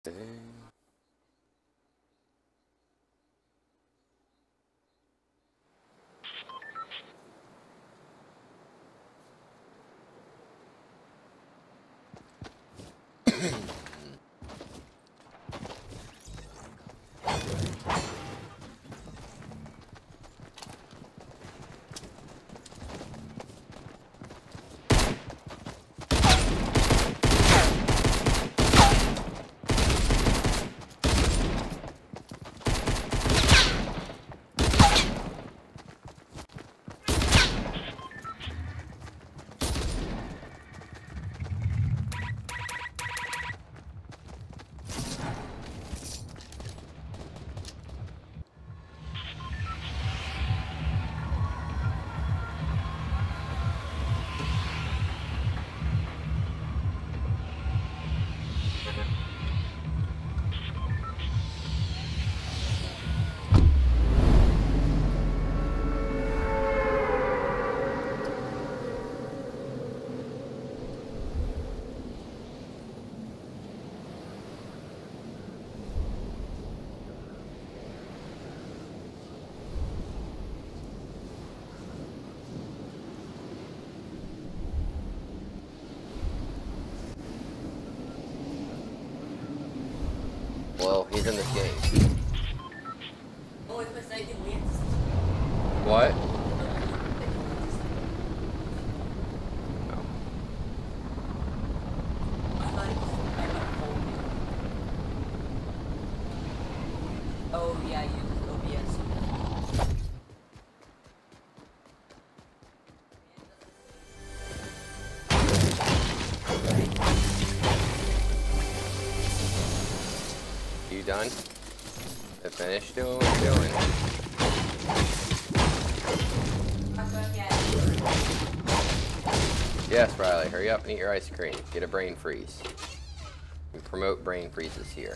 Well, he's in this game. What? Oh yeah, you OBS. You done? Finished doing what you're doing? Yes, Riley, hurry up and eat your ice cream. Get a brain freeze. We promote brain freezes here.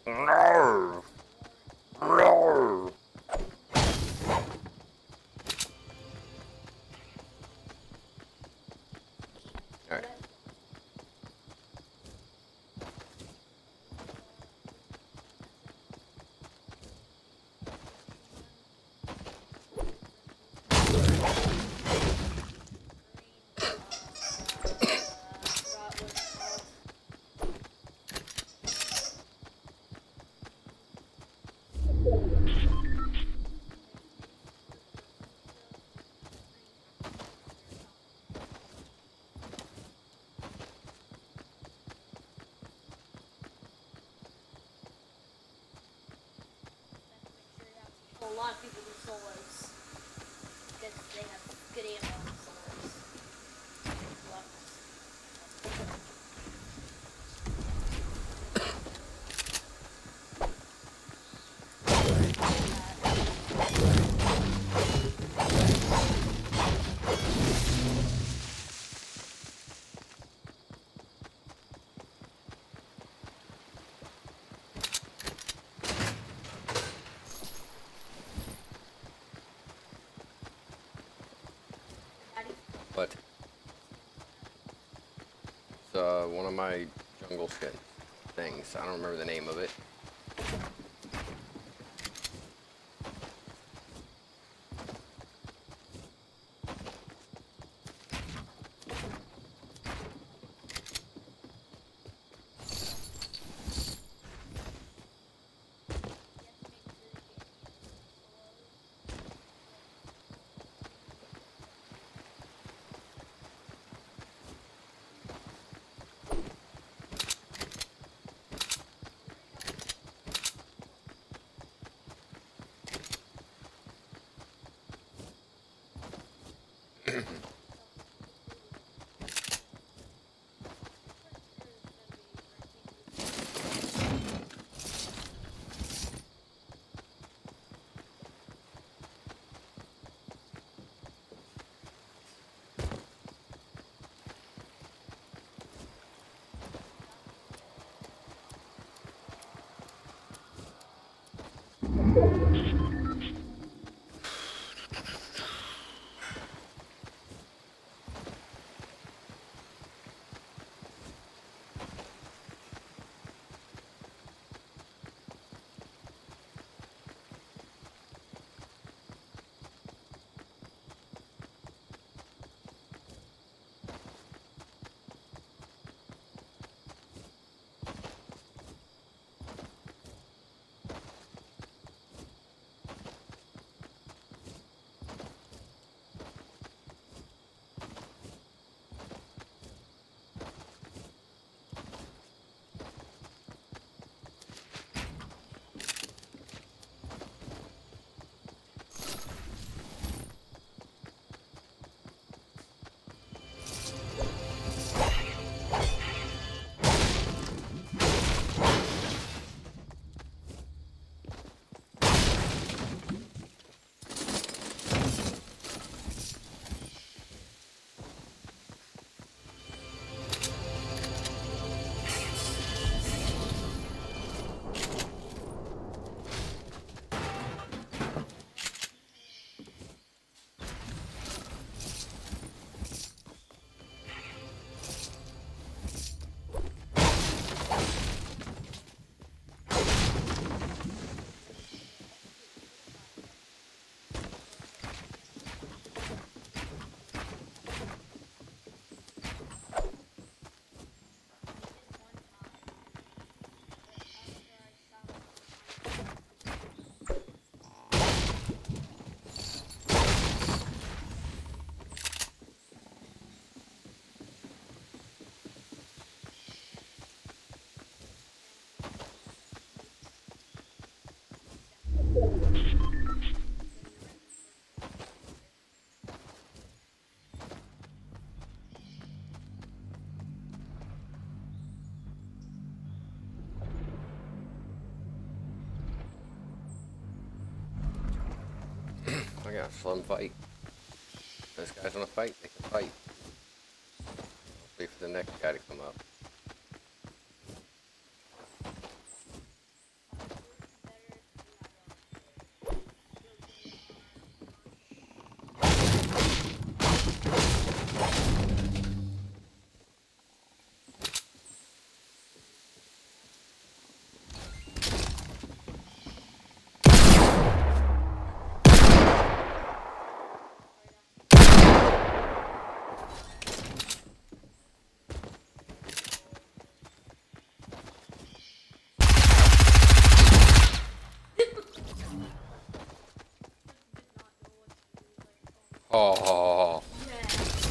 Roar. Roar. Alright. A lot of people do solos because they have good ammo on solos. What? It's one of my jungle skin things. I don't remember the name of it. I got a slim fight. Those guys want to fight, they can fight. Wait for the next guy to come up. Oh. Yeah.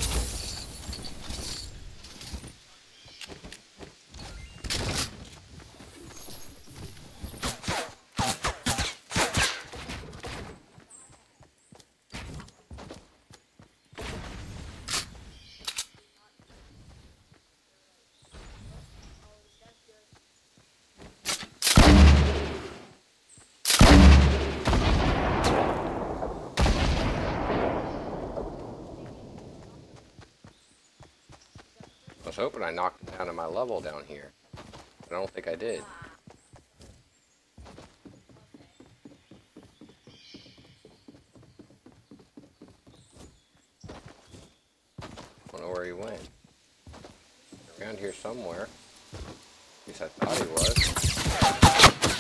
I was hoping I knocked him down to my level down here. But I don't think I did. I don't know where he went. Around here somewhere. At least I thought he was.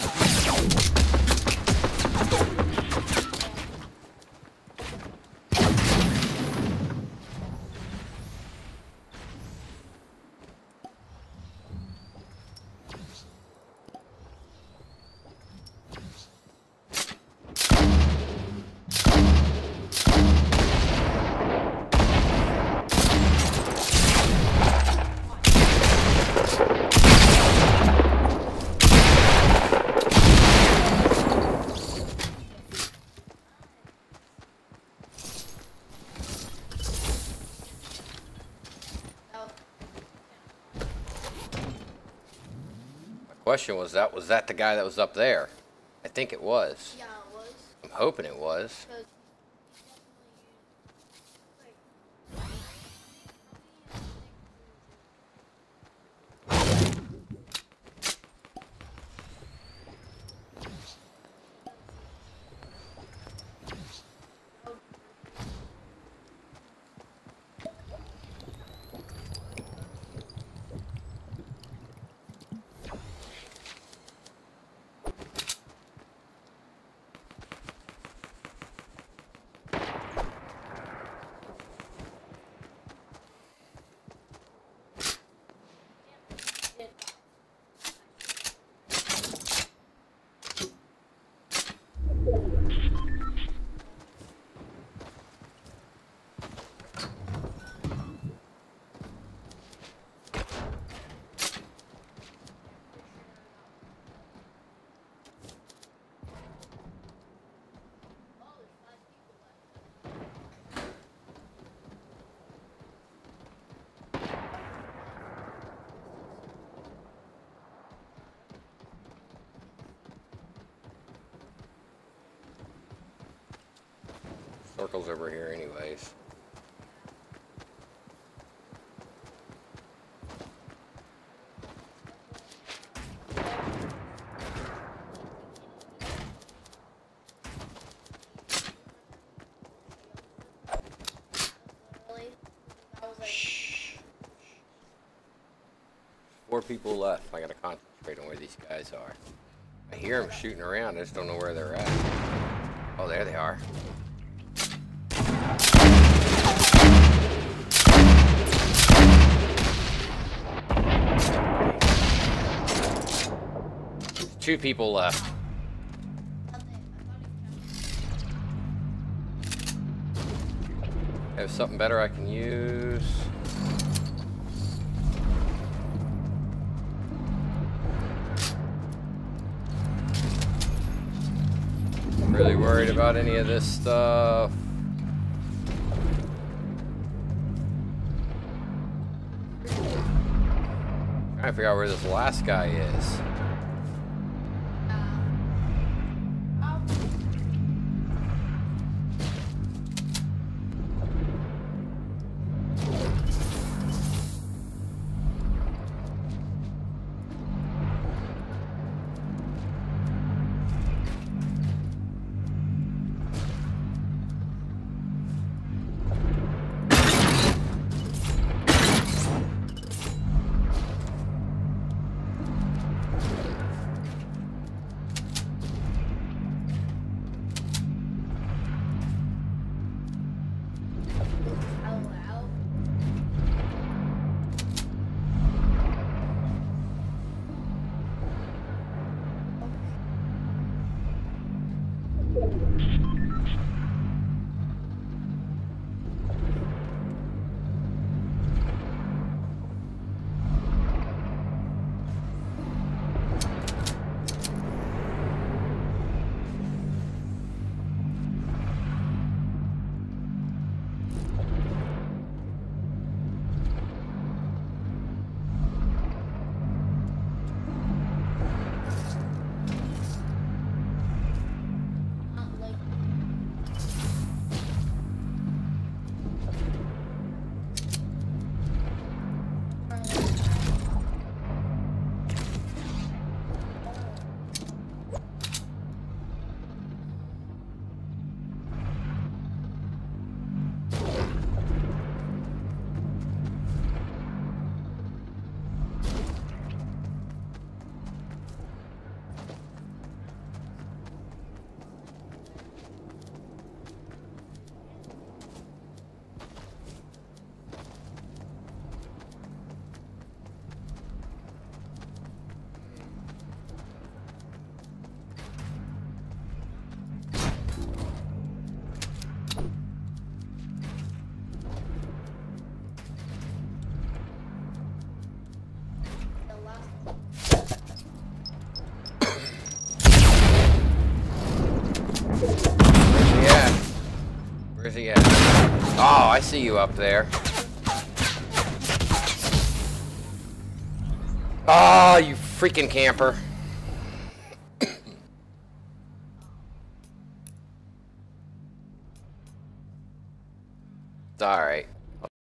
Question was that the guy that was up there? I think it was. Yeah, it was. I'm hoping it was. 'Cause Circle's over here anyways. really, I was like, Shh. 4 people left. I gotta concentrate on where these guys are. I hear them shooting around. I just don't know where they're at. Oh, there they are. Two people left. Have something better I can use. Really worried about any of this stuff. Trying to figure out where this last guy is. Oh, I see you up there. Oh, you freaking camper. It's alright.